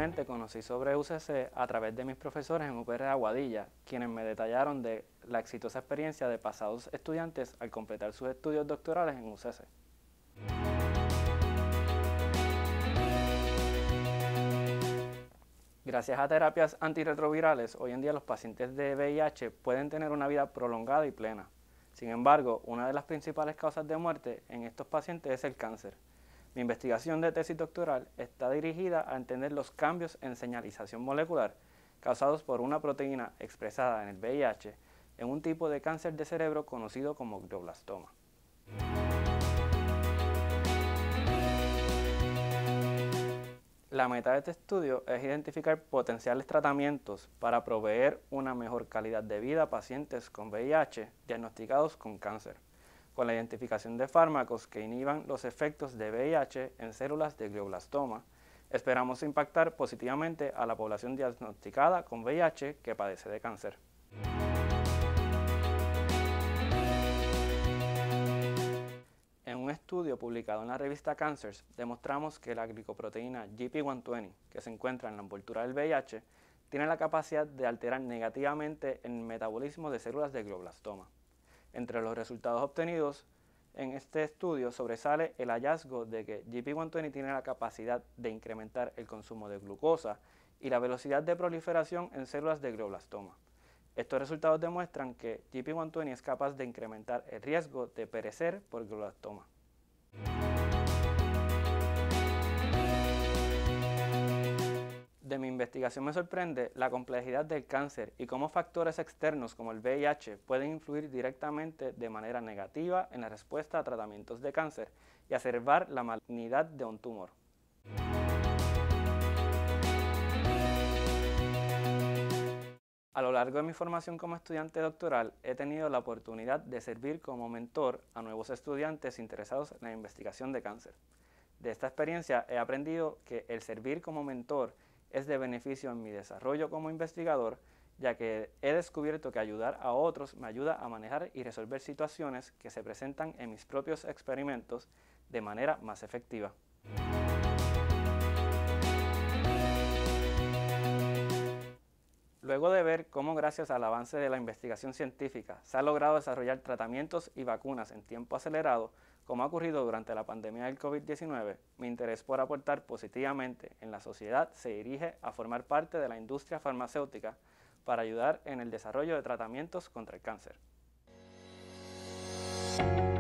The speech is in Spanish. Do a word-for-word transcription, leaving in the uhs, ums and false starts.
Inicialmente conocí sobre U C C a través de mis profesores en U P R Aguadilla, quienes me detallaron de la exitosa experiencia de pasados estudiantes al completar sus estudios doctorales en U C C. Gracias a terapias antirretrovirales, hoy en día los pacientes de V I H pueden tener una vida prolongada y plena. Sin embargo, una de las principales causas de muerte en estos pacientes es el cáncer. Mi investigación de tesis doctoral está dirigida a entender los cambios en señalización molecular causados por una proteína expresada en el V I H en un tipo de cáncer de cerebro conocido como glioblastoma. La meta de este estudio es identificar potenciales tratamientos para proveer una mejor calidad de vida a pacientes con V I H diagnosticados con cáncer, con la identificación de fármacos que inhiban los efectos de V I H en células de glioblastoma. Esperamos impactar positivamente a la población diagnosticada con V I H que padece de cáncer. En un estudio publicado en la revista Cancers, demostramos que la glicoproteína G P ciento veinte, que se encuentra en la envoltura del V I H, tiene la capacidad de alterar negativamente el metabolismo de células de glioblastoma. Entre los resultados obtenidos en este estudio sobresale el hallazgo de que G P ciento veinte tiene la capacidad de incrementar el consumo de glucosa y la velocidad de proliferación en células de glioblastoma. Estos resultados demuestran que G P ciento veinte es capaz de incrementar el riesgo de perecer por glioblastoma. De mi investigación me sorprende la complejidad del cáncer y cómo factores externos como el V I H pueden influir directamente de manera negativa en la respuesta a tratamientos de cáncer y acervar la malignidad de un tumor. A lo largo de mi formación como estudiante doctoral, he tenido la oportunidad de servir como mentor a nuevos estudiantes interesados en la investigación de cáncer. De esta experiencia he aprendido que el servir como mentor es de beneficio en mi desarrollo como investigador, ya que he descubierto que ayudar a otros me ayuda a manejar y resolver situaciones que se presentan en mis propios experimentos de manera más efectiva. Luego de ver cómo gracias al avance de la investigación científica se ha logrado desarrollar tratamientos y vacunas en tiempo acelerado, como ha ocurrido durante la pandemia del COVID diecinueve, mi interés por aportar positivamente en la sociedad se dirige a formar parte de la industria farmacéutica para ayudar en el desarrollo de tratamientos contra el cáncer.